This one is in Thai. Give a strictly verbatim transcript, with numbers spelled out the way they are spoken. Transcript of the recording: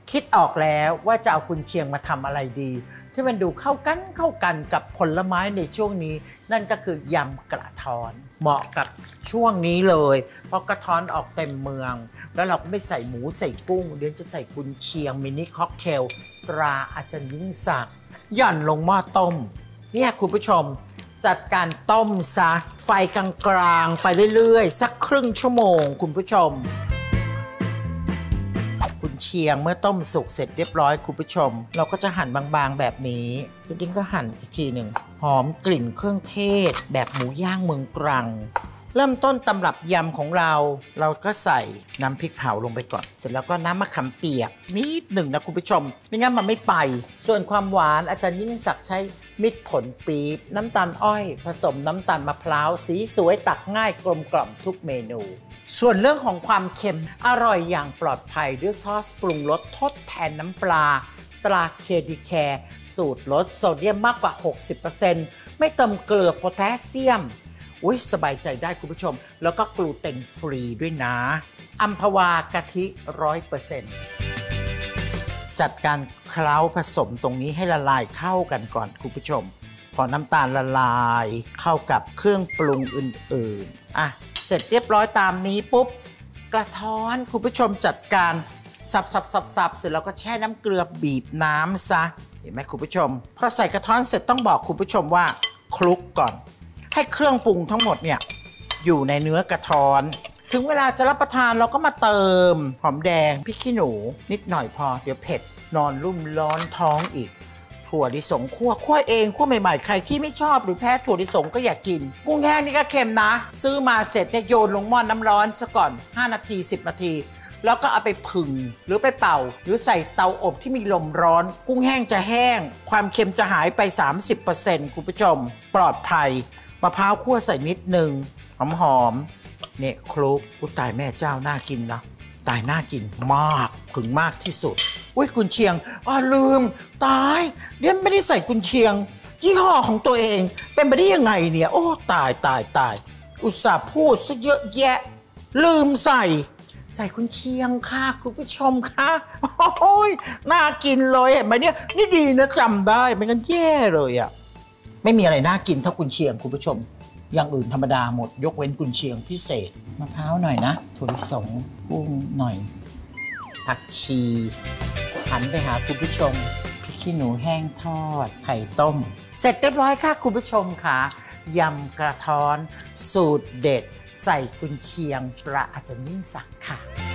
คิดออกแล้วว่าจะเอากุนเชียงมาทำอะไรดีที่มันดูเข้ากันเข้ากันกับผลไม้ในช่วงนี้นั่นก็คือยำกระท้อนเหมาะกับช่วงนี้เลยเพราะกระท้อนออกเต็มเมืองแล้วเราก็ไม่ใส่หมูใส่กุ้งเดี๋ยวจะใส่กุนเชียงมินิค็อกเทลตราอาจารย์ยิ่งศักดิ์หย่อนลงหม้อต้มเนี่ยคุณผู้ชมจัดการต้มซะไฟกลางๆไปเรื่อยๆสักครึ่งชั่วโมงคุณผู้ชมกุนเชียงเมื่อต้มสุกเสร็จเรียบร้อยคุณผู้ชมเราก็จะหั่นบางๆแบบนี้ทีนี้ก็หั่นอีกทีหนึ่งหอมกลิ่นเครื่องเทศแบบหมูย่างเมืองตรังเริ่มต้นตำรับยำของเราเราก็ใส่น้ำพริกเผาลงไปก่อนเสร็จแล้วก็น้ำมะขามเปียกนิดหนึ่งนะคุณผู้ชมไม่งั้นมันไม่ไปส่วนความหวานอาจารย์ยิ่งศักดิ์ใช้มิตรผลปี๊บน้ำตาลอ้อยผสมน้ำตาลมะพร้าวสีสวยตักง่ายกลมกล่อมทุกเมนูส่วนเรื่องของความเค็มอร่อยอย่างปลอดภัยด้วยซอสปรุงรสทดแทนน้ำปลาตราเคดีแคร์สูตรลดโซเดียมมากกว่า หกสิบเปอร์เซ็นต์ ไม่เติมเกลือโพแทสเซียมอุ้ยสบายใจได้คุณผู้ชมแล้วก็กลูเตนฟรีด้วยนะอัมพวากะทิ ร้อยเปอร์เซ็นต์ จัดการเคล้าผสมตรงนี้ให้ละลายเข้ากันก่อนคุณผู้ชมพอน้ำตาลละลายเข้ากับเครื่องปรุงอื่นๆอ่ะเสร็จเรียบร้อยตามนี้ปุ๊บกระท้อนคุณผู้ชมจัดการสับสับสับสับเสร็จแล้วก็แช่น้ำเกลือบีบน้ำซะเห็นไหมคุณผู้ชมพอใส่กระท้อนเสร็จต้องบอกคุณผู้ชมว่าคลุกก่อนให้เครื่องปรุงทั้งหมดเนี่ยอยู่ในเนื้อกระท้อนถึงเวลาจะรับประทานเราก็มาเติมหอมแดงพริกขี้หนูนิดหน่อยพอเดี๋ยวเผ็ดนอนรุ่มร้อนท้องอีกถั่วลิสงคั่วคั่วเองคั่วใหม่ๆใครที่ไม่ชอบหรือแพ้ถั่วลิสงก็อย่ากินกุ้งแห้งนี่ก็เค็มนะซื้อมาเสร็จเนี่ยโยนลงหม้อน้ำร้อนซะก่อนห้านาทีสิบนาทีแล้วก็เอาไปผึ่งหรือไปเป่าหรือใส่เตาอบที่มีลมร้อนกุ้งแห้งจะแห้งความเค็มจะหายไป สามสิบเปอร์เซ็นต์ คุณผู้ชมปลอดภัยมะพร้าวคั่วใส่นิดนึงหอมๆเนี่ยคลุกอุ้ยตายแม่เจ้าน่ากินนะตายน่ากินมากถึงมากที่สุดอุ้ยกุนเชียงอ๋อลืมตายเดี๋ยวไม่ได้ใส่กุนเชียงยี่ห้อของตัวเองเป็นไปได้ยังไงเนี่ยโอ้ตายตายตายอุตส่าห์พูดซะเยอะแยะลืมใส่ใส่กุนเชียงค่ะคุณผู้ชมค่ะโอ้ยน่ากินเลยเห็นไหมเนี่ยนี่ดีนะจำได้ไม่งั้นแย่เลยอ่ะไม่มีอะไรน่ากินเท่ากุนเชียงคุณผู้ชมอย่างอื่นธรรมดาหมดยกเว้นกุนเชียงพิเศษมะพร้าวหน่อยนะถั่วลิสงกุ้งหน่อยผักชีหันไปหาคุณผู้ชมพริกขี้หนูแห้งทอดไข่ต้มเสร็จเรียบร้อยค่ะคุณผู้ชมค่ะยำกระท้อนสูตรเด็ดใส่กุนเชียงปลาอาจารย์ยิ่งศักดิ์ค่ะ